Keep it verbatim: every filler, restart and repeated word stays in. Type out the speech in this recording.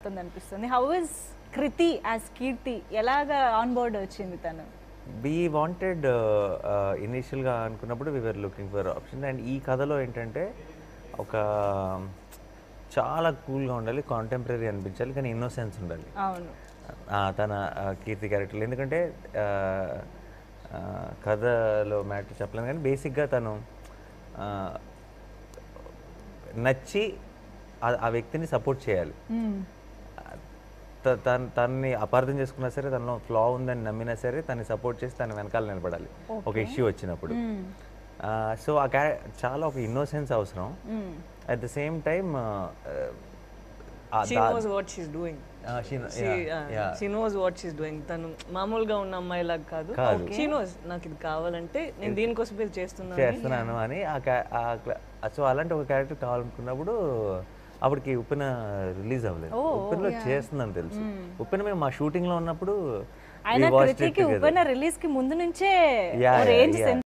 బాగుంటుంది అనిపిస్తుంది. How is Kriti as Keerthi, ఎలాగా ఆన్ బోర్డ్ వచ్చింది తను? వి వాంటెడ్ ఇనీషియల్గా అనుకున్నప్పుడు we were looking for option. And ఈ కథలో ఏంటంటే ఒక చాలా కూల్గా ఉండాలి, కాంటెంపరీ అనిపించాలి, కానీ ఇన్నోసెన్స్ ఉండాలి. అవును, తన కీర్తి క్యారెక్టర్లు. ఎందుకంటే కథలో మ్యాటర్ చెప్పలేను, కానీ బేసిక్గా తను నచ్చి ఆ వ్యక్తిని సపోర్ట్ చేయాలి. తను తనని అపార్థం చేసుకున్నా సరే, తనలో ఫ్లా ఉందని నమ్మినా సరే, తనని సపోర్ట్ చేసి తన వెనకాల నిలబడాలి ఒక ఇష్యూ వచ్చినప్పుడు. సో ఆ క్యా చాలా ఒక ఇన్నోసెన్స్ అవసరం. At the same time she knows what she's doing. uh, she, she, yeah, uh, yeah. she knows what she's doing. తను మామూలుగా ఉన్న అమ్మాయిలాగా కాదు. she knows నాకు ఇది కావాలంటే నేను దీనికోసం ఇది చేస్తున్నాను చేస్తున్నాను అని. సో అలాంటి ఒక క్యారెక్టర్ కావాలనుకున్నప్పుడు అప్పటికి ఉప్పెన రిలీజ్ అవ్వలేదు. ఉప్పెనలో చేస్తుందని తెలుసు. ఉప్పెన మేము మా షూటింగ్ లో ఉన్నప్పుడు రిలీజ్ కి ముందు నుంచే